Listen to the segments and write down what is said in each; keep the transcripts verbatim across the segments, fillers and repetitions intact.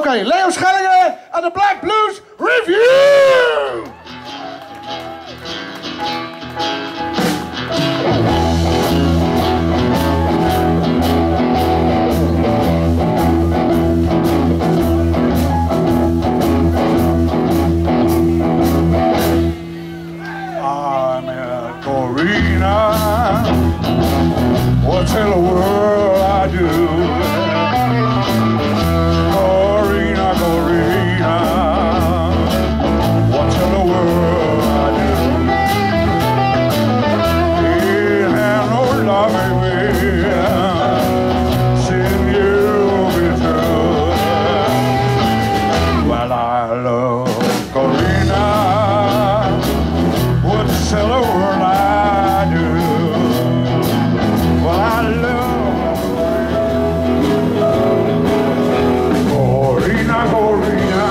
okay, Leo Schellingen en de Black Blues Review! I'm in Corina. What tell the world I do? Corina, Corina. What tell the world I do? Ain't have no loving me. Sin you be true. Well, I love Corina. What tell the world I do? Well, I love Corina, Corina,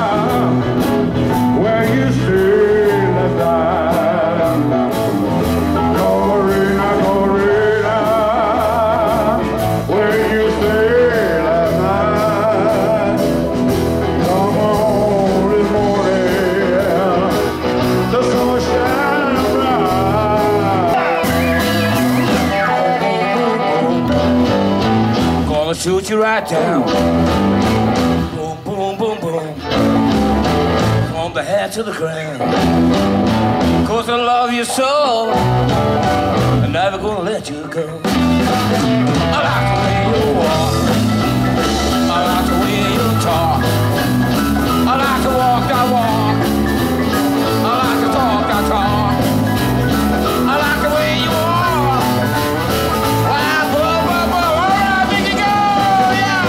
where you stay last night. Corina, Corina, where you stay last night. Come on this morning, the sun shining bright. Gonna shoot you right down. Boom, boom, boom, boom. From the head to the ground. Cause I love you so. I'm never gonna let you go. I like the way you walk. I like the way you talk. I like to walk, I walk. I like to talk, I talk. I like the way you walk. Wow, boom, boom, boom. All right, we can go, yeah.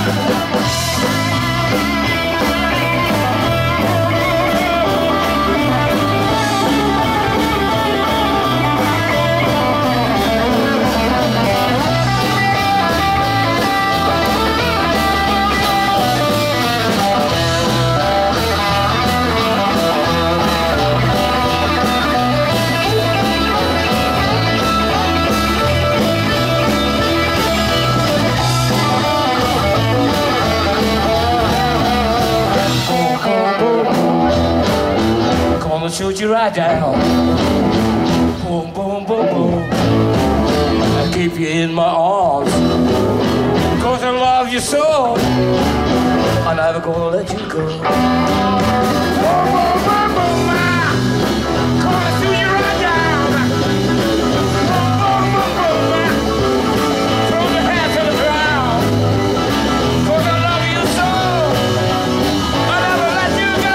Gonna shoot you right down. Boom, boom, boom, boom. I keep you in my arms. Cause I love you so. I'm never gonna let you go. Boom, boom, boom, boom, ah. Gonna shoot you right down. Boom, boom, boom, boom, ah. From the head to the ground. Cause I love you so. I'll never let you go.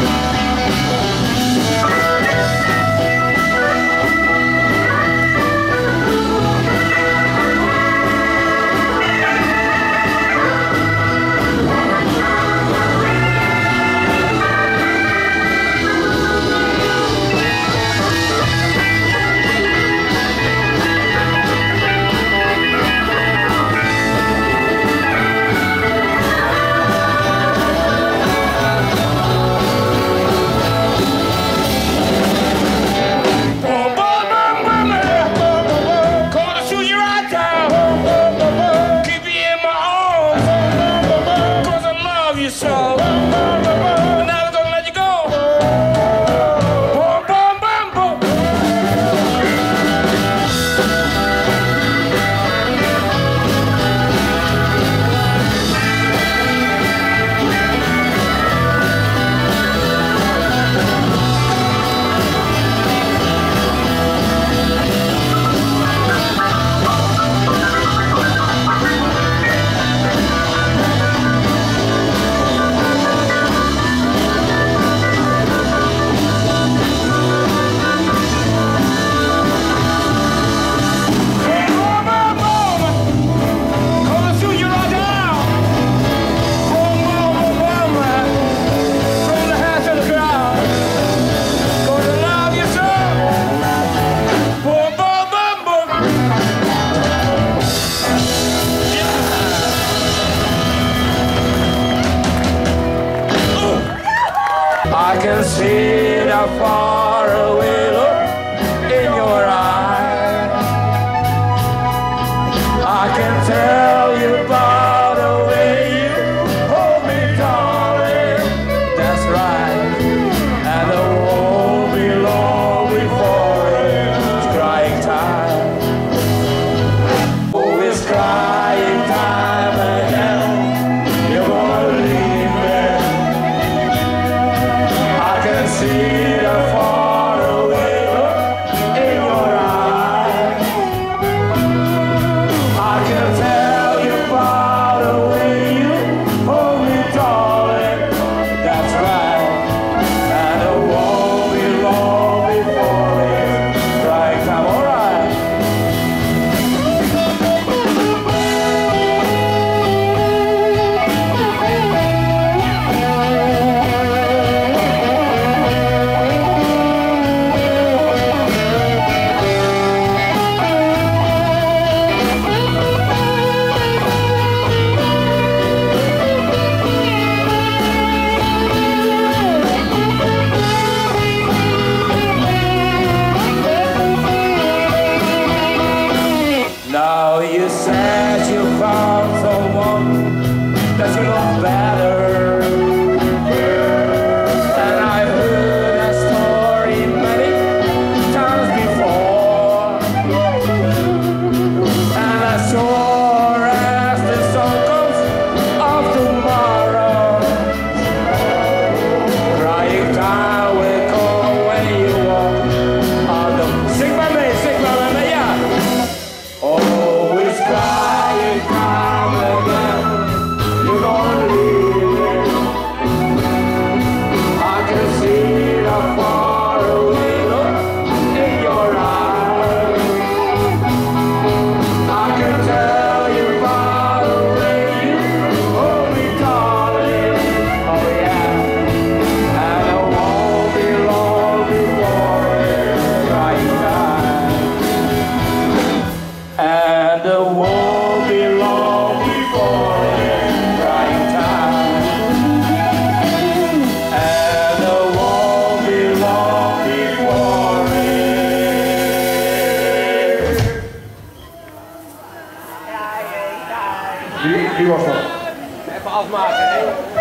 I can see the far away look in your eyes. I can tell you by the way you hold me down.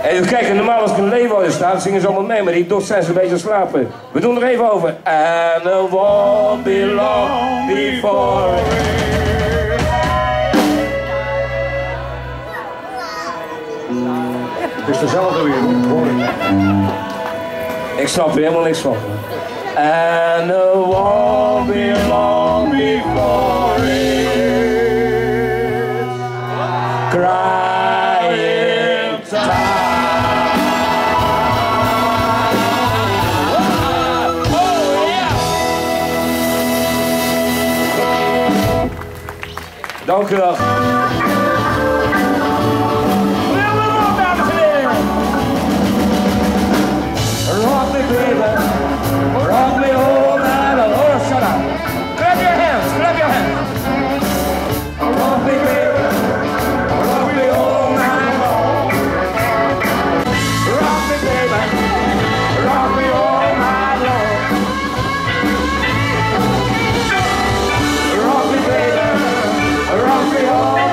Even kijken, normaal als ik een leeuwarden sta, dan zingen ze allemaal mee, maar die dood zijn ze een beetje aan het slapen. We doen er even over. And the won't be long before Het is dezelfde weer, hoor ik. Ik snap er helemaal niks van. And the won't be long before it's crying time. Dank u wel. Rock me, baby. Rock me all night long. Oh, shut up. Clap your hands. Clap your hands. Rock me, baby. Rock me all night long. Rock me, baby. Rock me all night long. Rock me, baby. Rock me all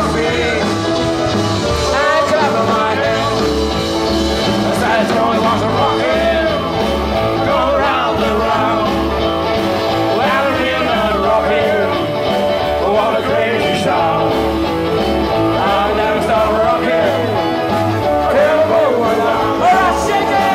feet. I clap my hands. Sad joy was a rockin', go round and round. Well, we're not rockin', what a crazy sound. I'll never stop rockin', till going down. Alright, shake it!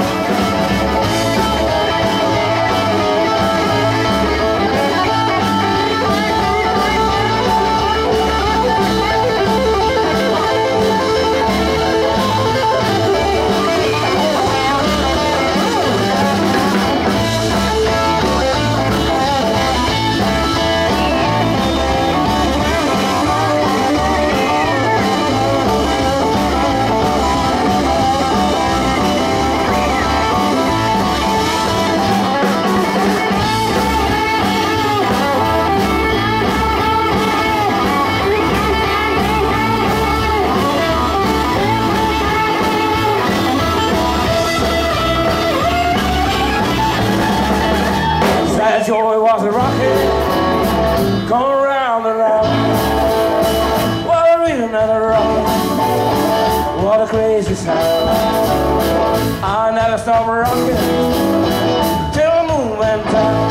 Sad joy was a rocket, going round and round. What a rhythm and a rocket, what a crazy sound. I never stop rocking till the moon went down.